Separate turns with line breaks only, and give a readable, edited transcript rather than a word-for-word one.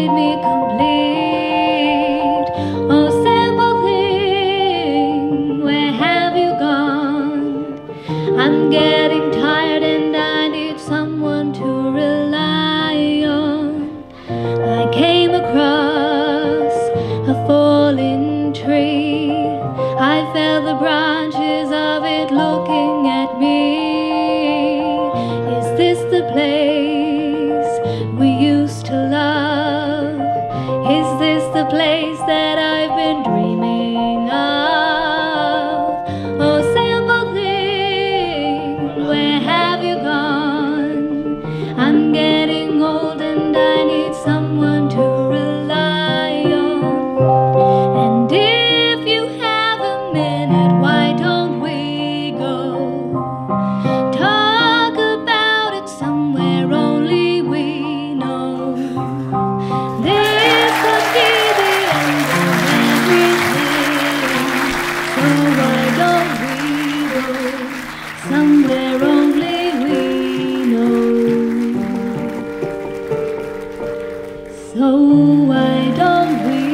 made me complete. Oh, simple thing, where have you gone? I'm getting tired and I need someone to rely on. I came across a fallen tree. I felt the branches of it looking at me. Is this the place we used to love? Is this the place that I've been dreaming of? Oh, simple thing, where have you gone? I'm getting old and I need someone to rely on. And if you have a minute, why don't we go talk about it somewhere only we know? This could be the end of everything, so why don't we go somewhere only we know? So why don't we